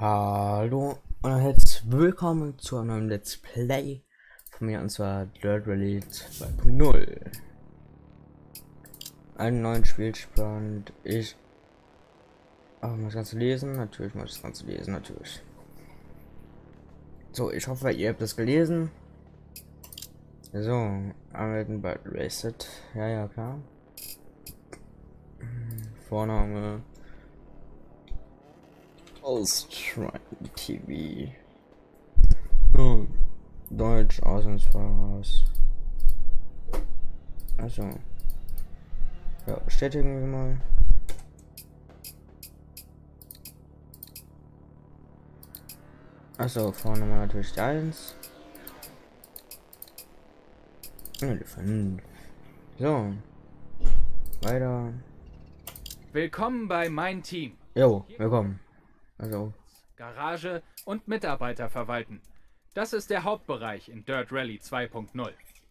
Hallo und herzlich willkommen zu einem neuen Let's Play von mir, und zwar Dirt Rally 2.0. Einen neuen Spielstand. Muss das Ganze lesen? Natürlich muss ich das Ganze lesen, natürlich. So, ich hoffe, ihr habt das gelesen. So, anmelden bei Reset. Ja, klar. Vorname. Australian TV. Deutsch, Auslandsvoraus. Also. Ja, bestätigen wir mal. Also, vorne mal natürlich die 1. Ja, die 5. So. Weiter. Willkommen bei Mein Team. Jo, willkommen. Also. Garage und Mitarbeiter verwalten. Das ist der Hauptbereich in Dirt Rally 2.0.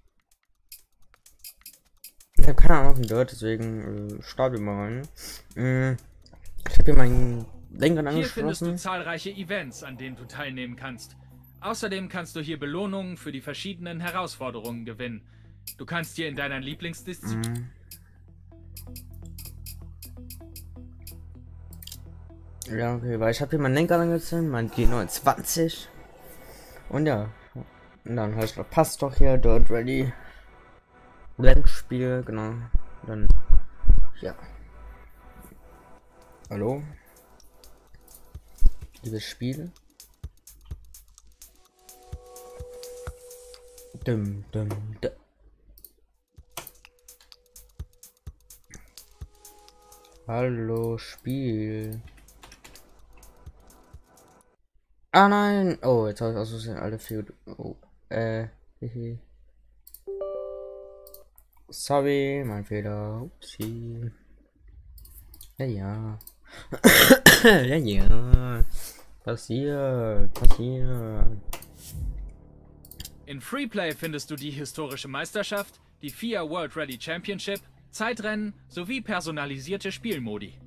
Ich habe keine Ahnung von Dirt, deswegen starten wir mal rein. Ich habe hier meinen Lenker Hier findest du angeschlossen. zahlreiche Events, an denen du teilnehmen kannst. Außerdem kannst du hier Belohnungen für die verschiedenen Herausforderungen gewinnen. Du kannst hier in deiner Lieblingsdisziplin... Ja, okay, weil ich habe hier meinen Lenker angezogen, mein G29. Und ja, und dann heißt das, passt doch hier Dirt Rally Rennspiel, genau. Dann, ja. Hallo? Liebes Spiel. Dum. Hallo, Spiel. Ah nein! Oh, jetzt habe ich aus Versehen alle 4. Oh, hehe. Sorry, mein Fehler. Upsi. Ja. ja. Passiert. In Freeplay findest du die historische Meisterschaft, die FIA World Rally Championship, Zeitrennen sowie personalisierte Spielmodi.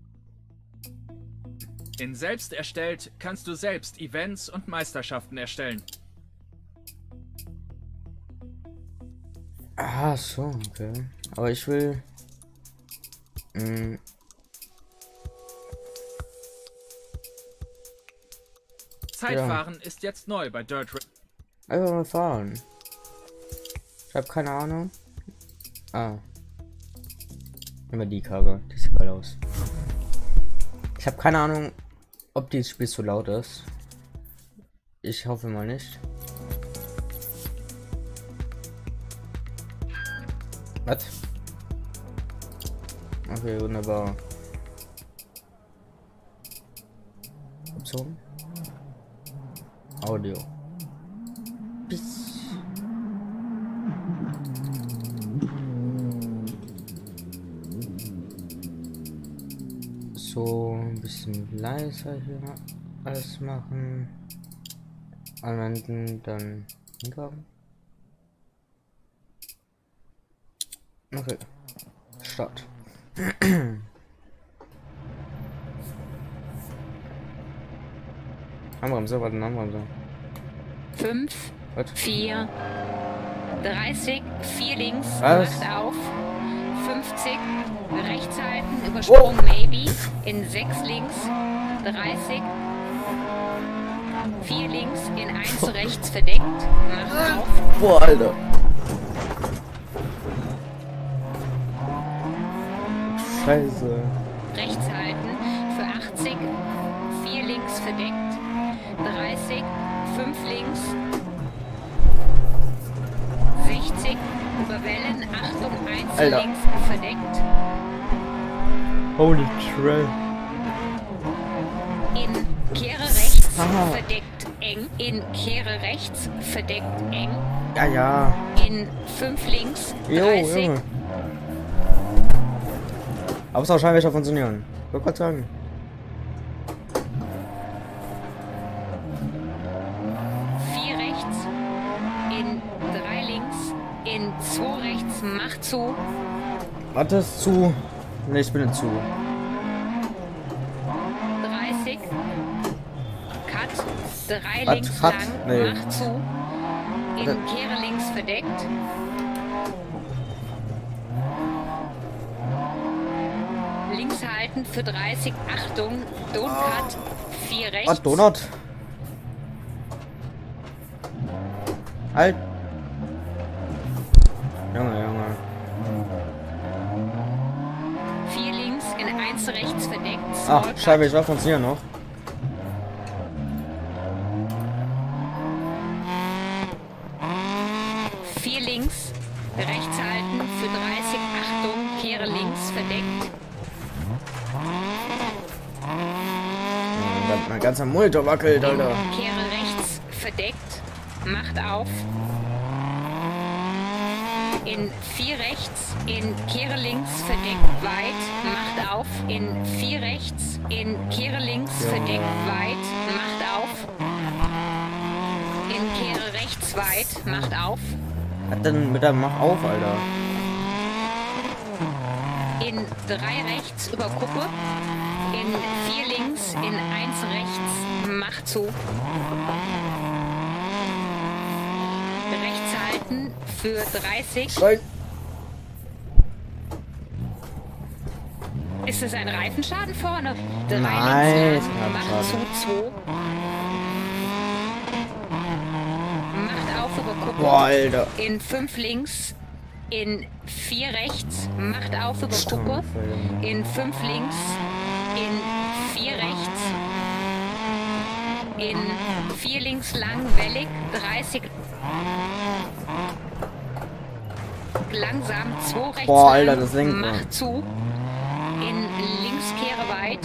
In Selbst erstellt kannst du selbst Events und Meisterschaften erstellen. Ah, so, okay. Aber ich will. Zeitfahren ist jetzt neu bei Dirt Rally. Einfach mal fahren. Ich habe keine Ahnung. Immer die Karre. Die sieht geil aus. Ich habe keine Ahnung, ob dieses Spiel so laut ist. Ich hoffe mal nicht. Was? Okay, wunderbar. Option. Audio. Bis. So ein bisschen leiser hier alles machen. Anwenden, dann hinkommen. Okay. Start. Handbremse, warte, Handbremse. 5, Was? 4, 30, 4 links, Was? macht auf, 50, rechts halten, Übersprung, maybe, in 6 links, 30, 4 links, in 1 rechts verdeckt, macht auf, Boah, Alter. Scheiße. rechts halten, für 80, 4 links verdeckt, 30, 5 links, 60, über Wellen, Achtung, 1 Alter. links verdeckt, Holy crap. in Kehre rechts, Aha. verdeckt eng, in Kehre rechts, verdeckt eng, Ja. in 5 links, Jo, 30, Junge. Aber es soll wahrscheinlich auch funktionieren. Ich wollte gerade sagen. 4 rechts, in 3 links, in 2 rechts, macht zu, Warte, ist zu. Ne, ich bin nicht zu. 30, 3 Was? links Hat? lang, Nee. mach zu. In Kehre links verdeckt. Links halten für 30, Achtung, Don't Cut, 4 rechts. Was, Donut? Halt! Junge, Junge. 4 links, in 1 rechts verdeckt. Ach, Small Scheibe, Cut. ich war von hier noch. Links, rechts halten für 30, Achtung, kehre links, verdeckt. Ja, mein ganzer Monitor wackelt, Alter. Kehre rechts, verdeckt, macht auf. In 4 rechts, in kehre links, verdeckt, weit, macht auf. In 4 rechts, in kehre links, verdeckt, weit, macht auf. In kehre rechts, weit, macht auf. Was denn mit der Mach auf, Alter? In 3 rechts über Kuppe. In 4 links, in 1 rechts, mach zu. Rechts halten für 30. Nein. Ist es ein Reifenschaden vorne? 3 Nein, links ist lang, kein mach Reifenschaden. zu 2. Macht auf über Kuppe. Boah, Alter. In 5 links, in 4 rechts, macht auf über Kuppe. In 5 links, in 4 rechts, in 4 links lang, wellig, 30. Langsam, 2 rechts Boah, lang, Alter, das lenkt man. macht zu. In links kehre weit.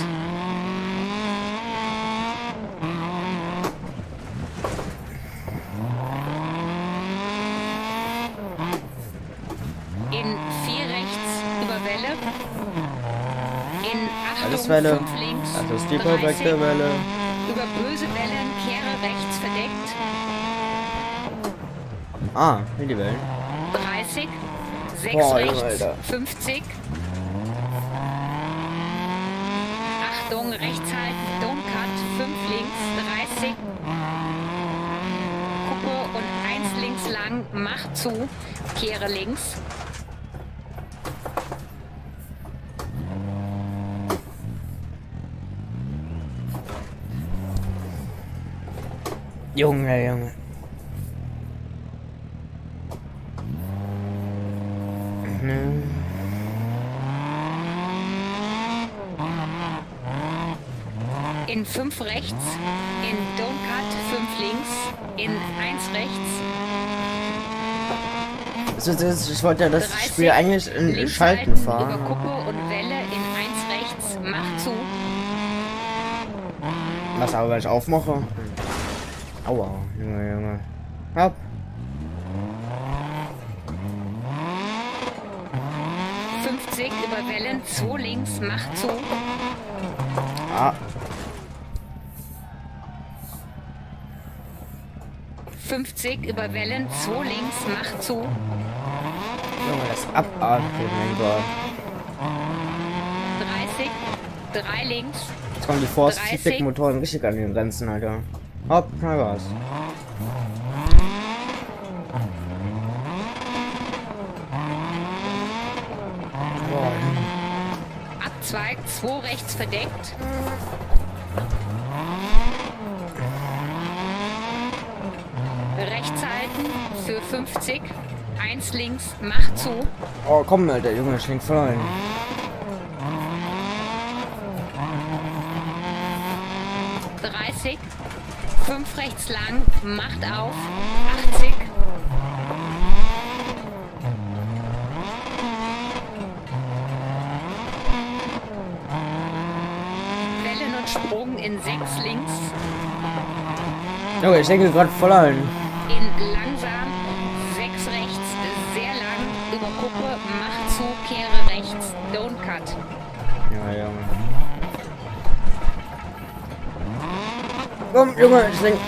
In 4 rechts über Welle. In Alles Achtung Welle. 5 links. Das ist die 30. perfekte Welle. Über böse Wellen kehre rechts verdeckt. Ah, wie die Wellen. 30. 6 Boah, Junge, rechts. Alter. 50. Achtung, rechts halten. Don't cut. 5 links. 30. Kuppe und 1 links lang. Mach zu. Kehre links. Junge, Junge. In 5 rechts, in Don't Cut 5 links, in 1 rechts, Ich wollte ja das 30, Spiel eigentlich in links Schalten halten, fahren. über Kuppe und Welle, in 1 rechts, mach zu. Was aber, wenn ich aufmache? Aua, Junge, Junge. Hopp. Über Wellen, 2 links, mach zu. Ah, 50 über Wellen, 2 links, mach zu. Junge, das ist abartig, mein Gott. 30, 3 links, Jetzt kommen die Force 30. Feedback Motoren richtig an den Grenzen, Alter. Hopp, na was. Abzweig, 2 rechts verdeckt. Rechts halten für 50, 1 links, mach zu. Oh, komm, Alter, Junge, schlingt voll ein. .30, 5 rechts lang, macht auf, 80. Wellen und Sprung in 6 links, Junge, ich denke gerade voll ein. in langsam, 6 rechts, sehr lang, über Kuppe, macht zu, kehre rechts, don't cut. Ja, Junge. Komm, Junge, ich denk.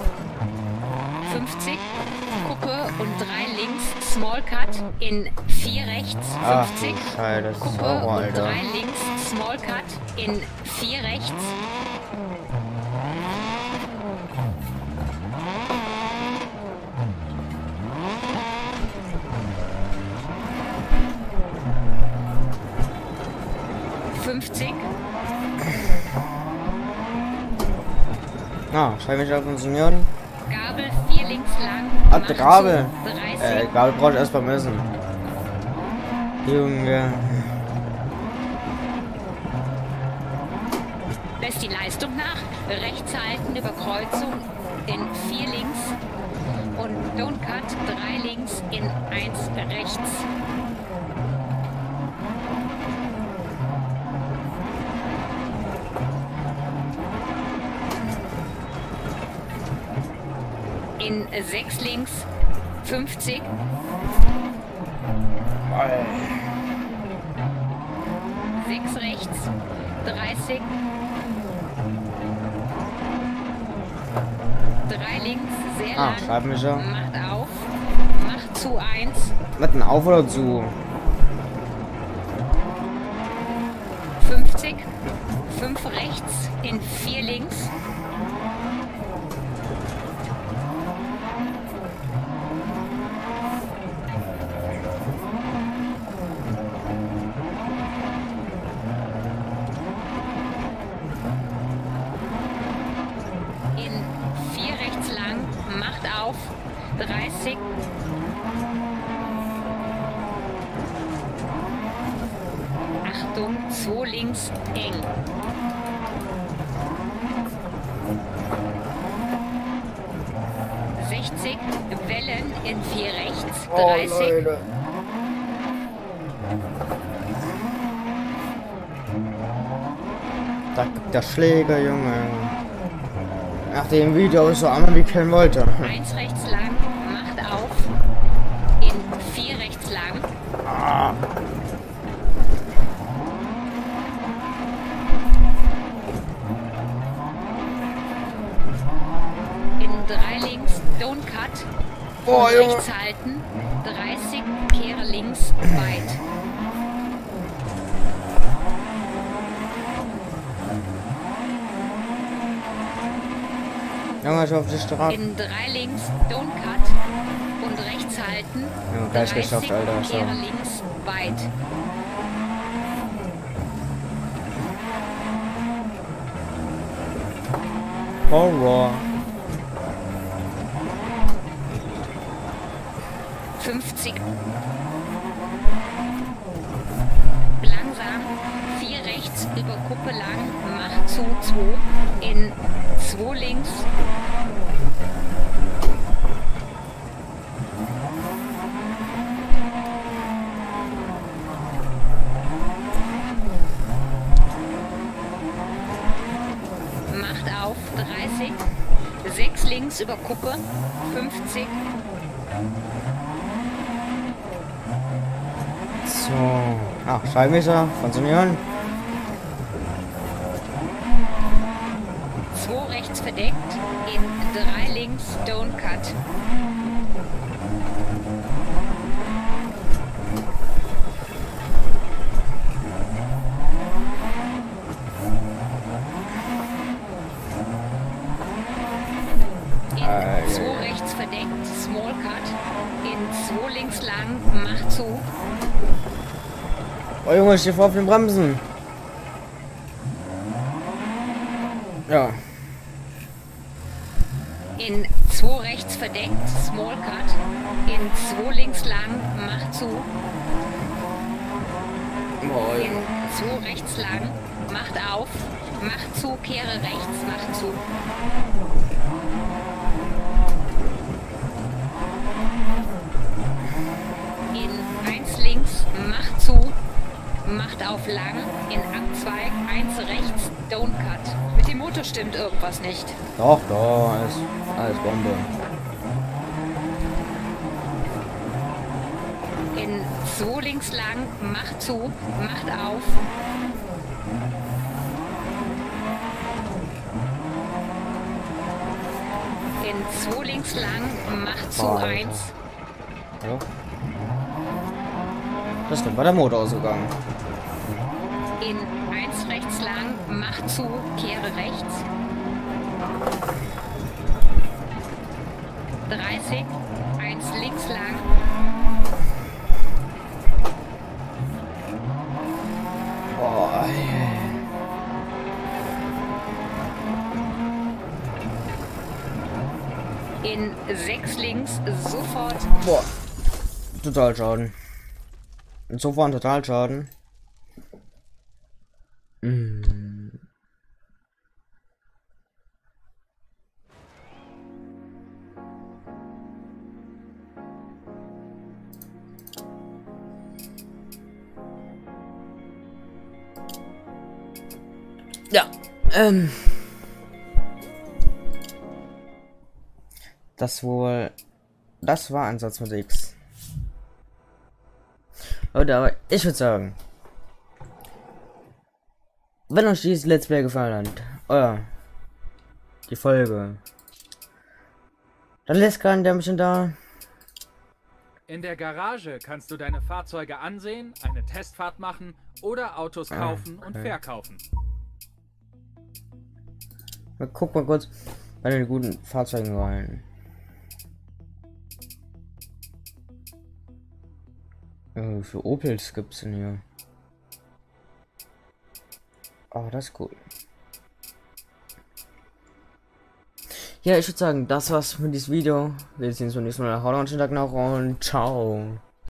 50, Kuppe und 3 links, Small Cut, in 4 rechts, Ach 50, du Scheiße, das ist Kuppe Horror, und Alter. 3 links, Small Cut, in 4 rechts, 50. Ah, schreibe ich auf unseren Union. Gabel 4 links lang. Ach, macht der Gabel. zu 30. Gabel brauche ich erst beim Essen. Junge. Lässt die Leistung nach. Rechts halten über Kreuzung in 4 links. Und Don't Cut 3 links in 1 rechts. In 6 links 50. Sechs rechts 30. 3 links sehr lang. Schreib mich ja. Macht auf. Macht zu 1. Mit auf oder zu? 50. 5 rechts in 4 links. In 4 rechts lang. Macht auf. 30. Achtung, 2 links eng. Wellen in 4 rechts, 30. Da gibt der Schläger, Junge. Nach dem Video ist so einmal wie kennen wollte. 1 rechts lang, macht auf. In 4 rechts lang. In 3 links, Don't Cut. Oh, und Junge. rechts halten. 30, kehre links, weit. Junge, ich hoffe, ich drauf. In 3 links, Don't Cut. Und rechts halten. Ja, gleich geschafft, Alter. So. Kehre links, weit. Horror. 50. Langsam. 4 rechts über Kuppe lang. Macht zu 2. In 2 links. Macht auf. 30. 6 links über Kuppe. 50. So. Ach, Schallmesser von Union. 2 rechts verdeckt. In 3 links. Don't Cut. In 2 rechts verdeckt. Small Cut. In 2 links lang. Macht zu. Oh Junge, ich stehe vor auf den Bremsen. Ja. In 2 rechts verdeckt, Small Cut. In 2 links lang, macht zu. Boah, In 2 rechts lang, macht auf. Macht zu, kehre rechts, macht zu. In 1 links, macht zu. Macht auf lang, in Abzweig, 1 rechts, Don't Cut. Mit dem Motor stimmt irgendwas nicht. Doch, alles Bombe. In 2 links lang, macht zu, macht auf. In 2 links lang, macht zu, Boah, 1. Ja. Das ist bei der Motor ausgegangen. In 1 rechts lang, macht zu, kehre rechts. 30, 1 links lang. Boah, in 6 links, sofort. Boah. Totalschaden. Sofort Totalschaden. Ja, das war Ansatz mit X. Leute, aber ich würde sagen, wenn euch dieses Let's Play gefallen hat, die Folge, dann lässt keinen Dämmchen da. In der Garage kannst du deine Fahrzeuge ansehen, eine Testfahrt machen oder Autos kaufen und verkaufen. Guck mal kurz bei den guten Fahrzeugen rein. Für Opels gibt's denn hier? Oh, das ist cool. Ja, ich würde sagen, das war's mit diesem Video. Wir sehen uns beim nächsten Mal. Haut rein, schönen Tag noch und ciao.